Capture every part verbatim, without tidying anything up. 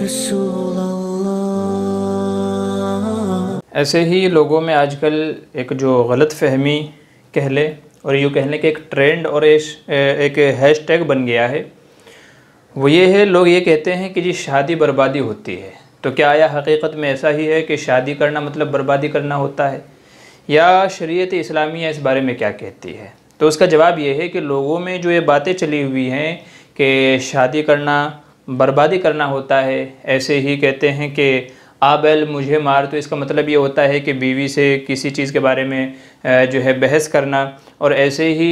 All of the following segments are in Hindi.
रसूल अल्लाह। ऐसे ही लोगों में आजकल एक जो गलत फहमी कह ले और यूँ कहने के एक ट्रेंड और एक हैशटैग बन गया है, वो ये है, लोग ये कहते हैं कि जी शादी बर्बादी होती है। तो क्या आया हकीकत में ऐसा ही है कि शादी करना मतलब बर्बादी करना होता है, या शरीयत इस्लामिया इस बारे में क्या कहती है? तो उसका जवाब ये है कि लोगों में जो ये बातें चली हुई हैं कि शादी करना बर्बादी करना होता है, ऐसे ही कहते हैं कि आ बैल मुझे मार, तो इसका मतलब ये होता है कि बीवी से किसी चीज़ के बारे में जो है बहस करना, और ऐसे ही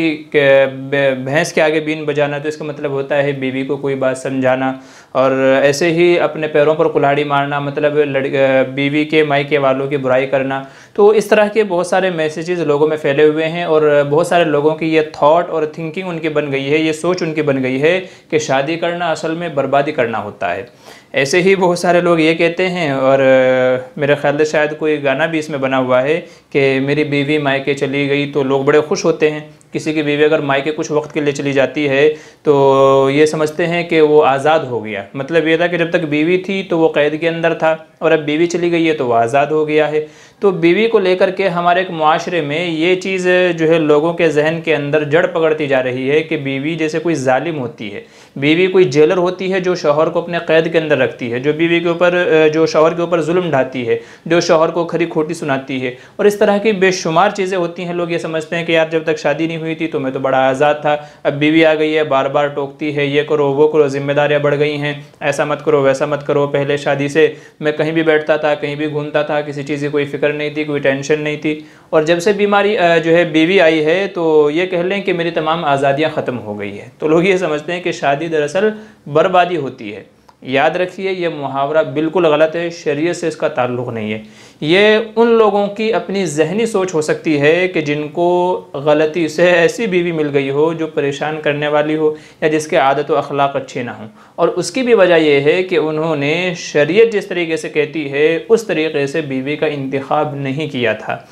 भैंस के आगे बीन बजाना, तो इसका मतलब होता है बीवी को कोई बात समझाना, और ऐसे ही अपने पैरों पर कुल्हाड़ी मारना मतलब लड़ बीवी के मायके वालों की बुराई करना। तो इस तरह के बहुत सारे मैसेजेस लोगों में फैले हुए हैं, और बहुत सारे लोगों की ये थॉट और थिंकिंग उनकी बन गई है, ये सोच उनकी बन गई है कि शादी करना असल में बर्बादी करना होता है। ऐसे ही बहुत सारे लोग ये कहते हैं, और मेरे ख्याल से शायद कोई गाना भी इसमें बना हुआ है कि मेरी बीवी मायके चली गई, तो लोग बड़े खुश होते हैं। किसी की बीवी अगर मायके कुछ वक्त के लिए चली जाती है तो ये समझते हैं कि वो आज़ाद हो गया। मतलब ये था कि जब तक बीवी थी तो वो कैद के अंदर था, और अब बीवी चली गई है तो वो आज़ाद हो गया है। तो बीवी को लेकर के हमारे एक मुआशरे में ये चीज़ जो है लोगों के जहन के अंदर जड़ पकड़ती जा रही है कि बीवी जैसे कोई जालिम होती है, बीवी कोई जेलर होती है जो शौहर को अपने कैद के अंदर रखती है, जो बीवी के ऊपर जो शौहर के ऊपर जुल्म ढाती है, जो शौहर को खरी खोटी सुनाती है, और इस तरह की बेशुमार चीज़ें होती हैं। लोग ये समझते हैं कि यार जब तक शादी नहीं हुई थी तो मैं तो बड़ा आज़ाद था, अब बीवी आ गई है बार बार टोकती है, ये करो वो करो, जिम्मेदारियाँ बढ़ गई हैं, ऐसा मत करो वैसा मत करो। पहले शादी से मैं कहीं भी बैठता था, कहीं भी घूमता था, किसी चीज़ की कोई फिक्र नहीं थी, कोई टेंशन नहीं थी, और जब से बीमारी जो है बीवी आई है तो ये कह लें कि मेरी तमाम आज़ादियाँ ख़त्म हो गई है। तो लोग ये समझते हैं कि शादी दरअसल बर्बादी होती है। याद रखिए ये मुहावरा बिल्कुल गलत है, शरीयत से इसका ताल्लुक़ नहीं है। ये उन लोगों की अपनी जहनी सोच हो सकती है कि जिनको गलती से ऐसी बीवी मिल गई हो जो परेशान करने वाली हो, या जिसके आदत व अखलाक अच्छे ना हों, और उसकी भी वजह यह है कि उन्होंने शरीयत जिस तरीके से कहती है उस तरीके से बीवी का इंतखाब नहीं किया था।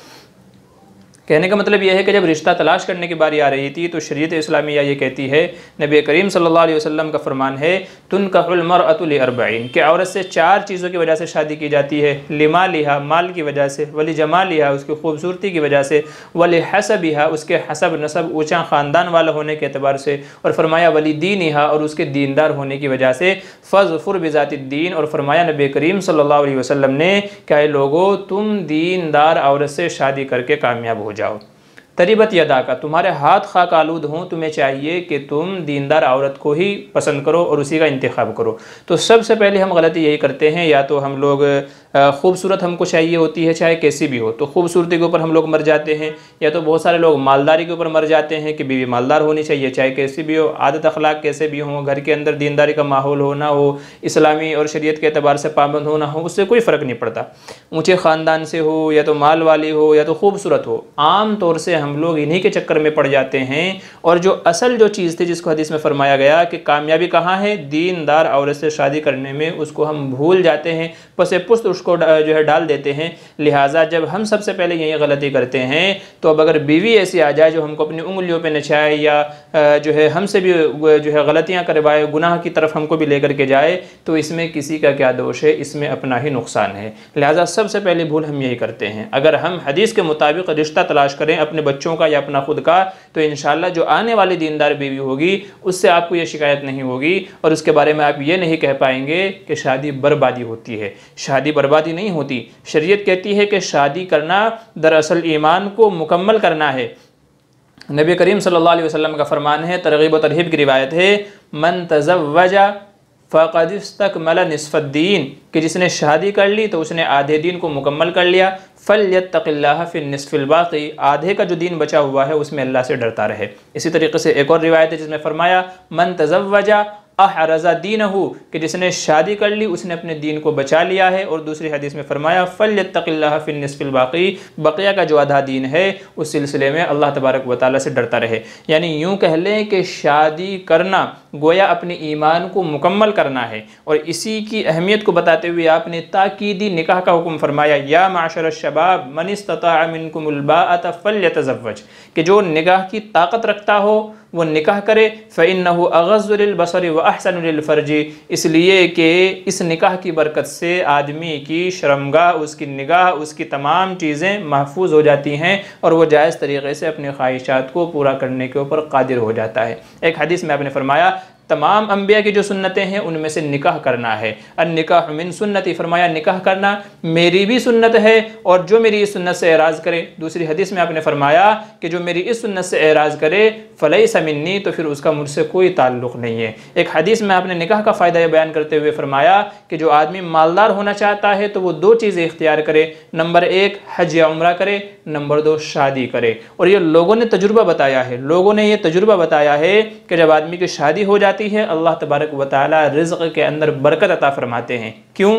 कहने का मतलब यह है कि जब रिश्ता तलाश करने की बारी आ रही थी तो शरीयत इस्लामिया ये कहती है, नबी करीम सल्लल्लाहु अलैहि वसल्लम का फरमान है, तुनकाहुल मरअतु लिअरबईन, कि औरत से चार चीज़ों की वजह से शादी की जाती है। लिमालिहा, माल की वजह से, वली जमालिहा, उसकी खूबसूरती की वजह से, वली हसबिहा, उसके हसब नसब ऊँचा ख़ानदान वाला होने के अतबार से, और फरमाया वली दीनिहा, और उसके दीनदार होने की वजह से, फ़ज़फ़ुर बिज़ातिद्दीन, और फरमाया नबी करीम सल्लल्लाहु अलैहि वसल्लम ने, क्या लोगो तुम दीनदार औरत से शादी करके कामयाब हो जाओ। तरीबत यदा का, तुम्हारे हाथ खाक आलूद हों, तुम्हें चाहिए कि तुम दीनदार औरत को ही पसंद करो और उसी का इंतखाब करो। तो सबसे पहले हम गलती यही करते हैं, या तो हम लोग खूबसूरत हमको चाहिए होती है चाहे कैसी भी हो, तो खूबसूरती के ऊपर हम लोग मर जाते हैं, या तो बहुत सारे लोग मालदारी के ऊपर मर जाते हैं कि बीवी मालदार होनी चाहिए चाहे कैसी भी हो, आदत अखलाक कैसे भी हो, घर के अंदर दीनदारी का माहौल हो ना हो, इस्लामी और शरीयत के अतबार से पाबंद हो ना हो, उससे कोई फ़र्क नहीं पड़ता। ऊँचे ख़ानदान से हो, या तो माल वाली हो, या तो खूबसूरत हो, आम तौर से हम लोग इन्हीं के चक्कर में पड़ जाते हैं। और जो असल जो चीज़ थी जिसको हदीस में फरमाया गया कि कामयाबी कहाँ है, दीनदार औरत से शादी करने में, उसको हम भूल जाते हैं, पसे पुस्त उसको जो है डाल देते हैं। लिहाजा जब हम सबसे पहले यही गलती करते हैं तो अब अगर बीवी ऐसी आ जाए जो हमको अपनी उंगलियों पे नचाए, या जो है हमसे भी जो है गलतियाँ करवाए, गुनाह की तरफ हमको भी लेकर के जाए, तो इसमें किसी का क्या दोष है, इसमें अपना ही नुकसान है। लिहाजा सबसे पहले भूल हम यही करते हैं। अगर हम हदीस के मुताबिक रिश्ता तलाश करें अपने बच्चों का या अपना खुद का, तो इंशाअल्लाह जो आने वाली दीनदार बीवी होगी उससे आपको ये शिकायत नहीं होगी, और उसके बारे में आप ये नहीं कह पाएंगे कि शादी बर्बादी होती है। शादी बर्बादी नहीं होती। शरीयत कहती है कि शादी करना दरअसल ईमान को मुकम्मल करना है। नबी करीम सल्लल्लाहु अलैहि वसल्लम का फरमान है, तरगीब व तरहीब की रिवायत है, मन तज़व्वजा फ़क़द इस्तकमला निस्फ़द्दीन, कि जिसने शादी कर ली तो उसने आधे दिन को मुकम्मल कर लिया। फ़ल्यत्तक़िल्लाह फ़िन्निस्फ़िल बाक़ी, आधे का जो दिन बचा हुआ है उसमें अल्लाह से डरता रहे। इसी तरीके से एक और रिवायत है जिसमें फरमाया, मन तज़व्वजा अहरज़ा दीनहु, कि जिसने शादी कर ली उसने अपने दीन को बचा लिया है। और दूसरी हदीस में फरमाया, फ़ल्यत्तक़िल्लाह फ़िन्निस्फ़िल बाक़ी, बक़िया का जो आधा दीन है उस सिलसिले में अल्लाह तबारक व तआला से डरता रहे। यानी यूँ कह लें कि शादी करना गोया अपने ईमान को मुकम्मल करना है। और इसी की अहमियत को बताते हुए आपने ताकीदी निकाह का हुक्म फरमाया, या माशर शबाब मन इस्तताअ मिनकुमुल बाअत फल्यतज़व्वज, कि जो निकाह की ताकत रखता हो वो निकाह करे। फ़इन्नहु अग़ज़्ज़ु लिलबसरि व अहसनु लिलफ़र्जी, इसलिए कि इस निकाह की बरकत से आदमी की शर्मगाह, उसकी निगाह, उसकी तमाम चीज़ें महफूज हो जाती हैं और वो जायज़ तरीक़े से अपनी ख्वाहिशात को पूरा करने के ऊपर कादिर हो जाता है। एक हदीस में आपने फरमाया तमाम अंबिया की जो सुन्नतें हैं उनमें से निकाह करना है। अन निकाह मिन सुन्नती, फरमाया निकाह करना मेरी भी सुन्नत है और जो मेरी इस सुन्नत से एराज़ करे। दूसरी हदीस में आपने फरमाया कि जो मेरी इस सुन्नत से एराज़ करे फ़लैसा मिन्नी, तो फिर उसका मुझसे कोई ताल्लुक़ नहीं है। एक हदीस में आपने निकाह का फ़ायदा बयान करते हुए फरमाया कि जो आदमी मालदार होना चाहता है तो वो दो चीज़ें इख्तियार करे, नंबर एक हज या उम्रा करे, नंबर दो शादी करे। और ये लोगों ने तजुर्बा बताया है, लोगों ने ये तजुर्बा बताया है कि जब आदमी की शादी हो जाती है अल्लाह तबारक व तआला रिज़्क़ के अंदर बरकत अता फरमाते हैं। क्यों?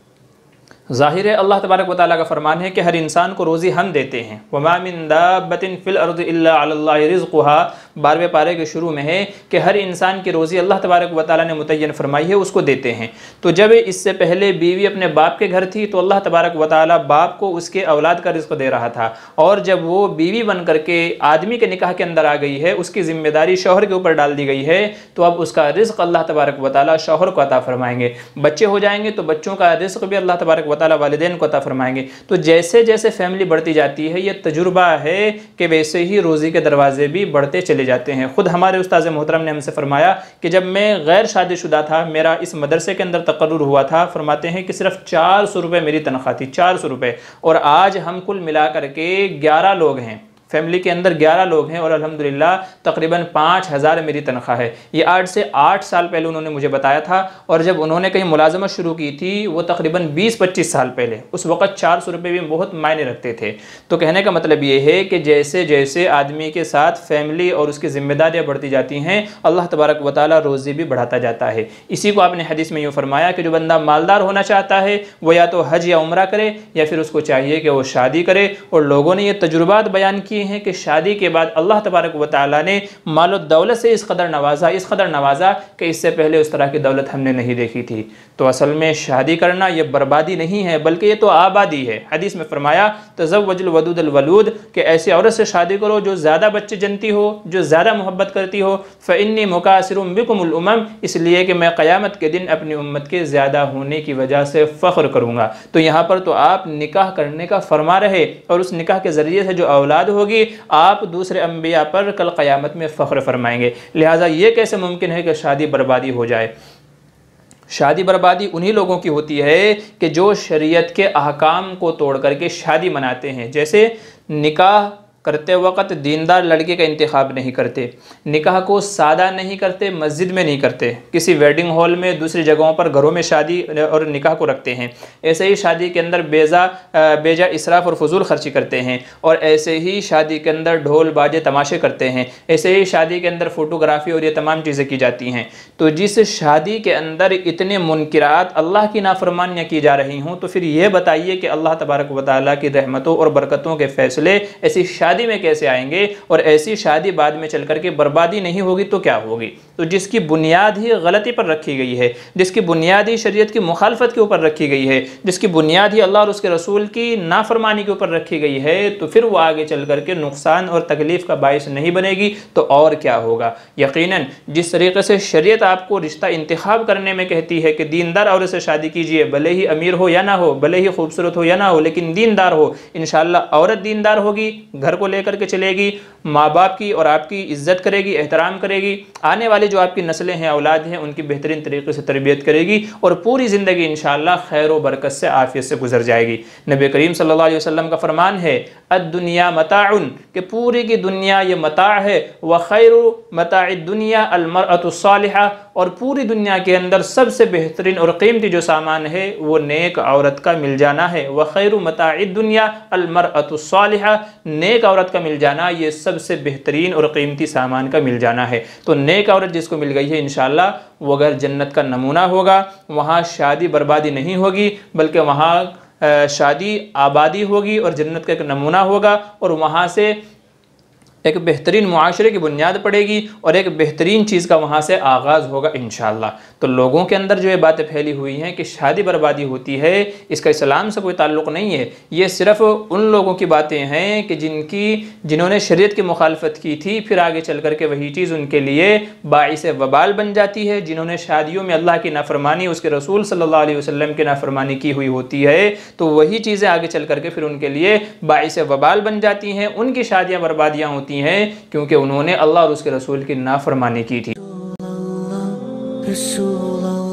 ज़ाहिर है अल्लाह तबारक व तआला का फरमान है कि हर इंसान को रोज़ी हम देते हैं। वमा मिन दाब्बतिन फिल अर्दि इल्ला अलल्लाहि रिज़्क़ुहा, बारहवें पारे के शुरू में है कि हर इंसान की रोज़ी अल्लाह तबारक व तआला ने मुतय्यन फरमाई है, उसको देते हैं। तो जब इससे पहले बीवी अपने बाप के घर थी तो अल्लाह तबारक व तआला बाप को उसके औलाद का रिज़्क़ दे रहा था, और जब वो बीवी बन करके आदमी के निकाह के अंदर आ गई है, उसकी ज़िम्मेदारी शौहर के ऊपर डाल दी गई है, तो अब उसका रिज़्क़ अल्लाह तबारक व तआला शौहर को अता फरमाएंगे। बच्चे हो जाएंगे तो बच्चों का रिज़्क़ भी अल्लाह तबारक व तआला वालिदैन को अता फरमाएंगे। तो जैसे जैसे फैमिली बढ़ती जाती है, ये तजुर्बा है कि वैसे ही रोज़ी के दरवाजे भी बढ़ते चले जाते हैं। खुद हमारे उस्ताद मोहतरम ने हमसे फरमाया कि जब मैं गैर शादीशुदा था, मेरा इस मदरसे के अंदर तकर्रुर हुआ था, फरमाते हैं कि सिर्फ चार सौ रुपये मेरी तनख्वाह थी, चार सौ रुपये, और आज हम कुल मिला करके ग्यारह लोग हैं, फैमिली के अंदर ग्यारह लोग हैं और अल्हम्दुलिल्लाह तकरीबन पाँच हज़ार मेरी तनख्वाह है। ये आठ से आठ साल पहले उन्होंने मुझे बताया था, और जब उन्होंने कहीं मुलाजमत शुरू की थी वो तकरीबन बीस पच्चीस साल पहले, उस वक़्त चार सौ रुपये भी बहुत मायने रखते थे। तो कहने का मतलब ये है कि जैसे जैसे आदमी के साथ फैमिली और उसकी ज़िम्मेदारियाँ बढ़ती जाती हैं, अल्लाह तबारक व तआला रोज़ी भी बढ़ाता जाता है। इसी को आपने हदीस में यूँ फरमाया कि जो बंदा मालदार होना चाहता है वो या तो हज या उम्रा करे या फिर उसको चाहिए कि वो शादी करे। और लोगों ने ये तजुर्बात बयान किए हैं कि शादी के बाद अल्लाह तबारक व तआला ने मालो दौलत से इस कदर नवाजा इस कदर नवाजा कि इससे पहले उस तरह की दौलत हमने नहीं देखी थी। तो असल में शादी करना ये बर्बादी नहीं है, बल्कि ये तो आबादी है। हदीस में फरमाया तज़व्वजुल वदूदुल वलूद, कि ऐसी औरत से शादी करो जो ज़्यादा बच्चे जनती हो, जो ज़्यादा मोहब्बत करती हो। फ़इन्नी मुकासिरुम बिकुमुल उमम, इसलिए कि मैं क़यामत के दिन अपनी उम्मत के ज़्यादा होने की वजह से फ़ख्र करूँगा। तो यहाँ पर तो आप निकाह करने का फरमा रहे, और उस निकाह के ज़रिए से जो औलाद होगी आप दूसरे अंबिया पर कल क़यामत में फ़ख्र फरमाएंगे। लिहाजा ये कैसे मुमकिन है कि शादी बर्बादी हो जाए? शादी बर्बादी उन्हीं लोगों की होती है कि जो शरीयत के अहकाम को तोड़ करके शादी मनाते हैं। जैसे निकाह करते वक़्त दीनदार लड़के का इंतखाब नहीं करते, निकाह को सादा नहीं करते, मस्जिद में नहीं करते, किसी वेडिंग हॉल में दूसरी जगहों पर घरों में शादी और निकाह को रखते हैं। ऐसे ही शादी के अंदर बेजा बेजा इसराफ और फजूल खर्ची करते हैं, और ऐसे ही शादी के अंदर ढोल बाजे तमाशे करते हैं, ऐसे ही शादी के अंदर फ़ोटोग्राफ़ी और ये तमाम चीज़ें की जाती हैं। तो जिस शादी के अंदर इतने मुनकिरात, अल्लाह की नाफरमानियाँ की जा रही हों, तो फिर ये बताइए कि अल्लाह तबारक व तआला की रहमतों और बरकतों के फ़ैसले ऐसी शादी में कैसे आएंगे? और ऐसी शादी बाद में चल करके बर्बादी नहीं होगी तो क्या होगी? तो जिसकी बुनियाद ही गलती पर रखी गई है, जिसकी बुनियाद ही शरीयत की मुखालफत के ऊपर रखी गई है, जिसकी बुनियाद ही अल्लाह और उसके रसूल की नाफरमानी के ऊपर रखी गई है, तो फिर वो आगे चल करके नुकसान और तकलीफ़ का बायस नहीं बनेगी तो और क्या होगा। यकीनन जिस तरीके से शरीयत आपको रिश्ता इंतखाब करने में कहती है कि दीनदार औरत से शादी कीजिए, भले ही अमीर हो या ना हो, भले ही खूबसूरत हो या ना हो, लेकिन दीनदार हो, इंशाअल्लाह औरत दीनदार होगी, घर को लेकर के चलेगी, माँ बाप की और आपकी इज्जत करेगी, एहतराम करेगी, आने वाली जो आपकी नस्लें हैं, औलाद हैं, उनकी बेहतरीन तरीके से तरबियत करेगी, और पूरी ज़िंदगी इंशाअल्लाह खैर व बरकत से आफियत से गुजर जाएगी। नबी करीम सल्लल्लाहु अलैहि वसल्लम का फरमान है अद्दुनिया मताउन, कि पूरी की दुनिया ये मता है, व खैरु मताइ दुनिया अलमरअतु सालिहा, और पूरी दुनिया के अंदर सबसे बेहतरीन और कीमती जो सामान है वो नेक औरत का मिल जाना है। व खैरु मताइ दुनिया अलमरअतु सालिहा, नेक औरत का मिल जाना ये सबसे बेहतरीन और कीमती सामान का मिल जाना है। तो नेक औरत जिसको मिल गई है इंशाअल्लाह वो अगर जन्नत का नमूना होगा, वहाँ शादी बर्बादी नहीं होगी, बल्कि वहाँ शादी आबादी होगी और जन्नत का एक नमूना होगा, और वहाँ से एक बेहतरीन मुआशरे की बुनियाद पड़ेगी और एक बेहतरीन चीज़ का वहाँ से आगाज़ होगा इंशाअल्लाह। तो लोगों के अंदर जो ये बातें फैली हुई हैं कि शादी बर्बादी होती है, इसका इस्लाम से कोई ताल्लुक़ नहीं है। ये सिर्फ़ उन लोगों की बातें हैं कि जिनकी जिन्होंने शरीयत की मुखालफत की थी, फिर आगे चल कर के वही चीज़ उनके लिए बाइस वबाल बन जाती है। जिन्होंने शादियों में अल्लाह की नाफरमानी, उसके रसूल सल्लल्लाहु अलैहि वसल्लम की नाफरमानी की हुई होती है, तो वही चीज़ें आगे चल कर के फिर उनके लिए बाइस वबाल बन जाती हैं। उनकी शादियाँ बर्बादियाँ होती हैं क्योंकि उन्होंने अल्लाह और उसके रसूल की नाफरमानी की थी।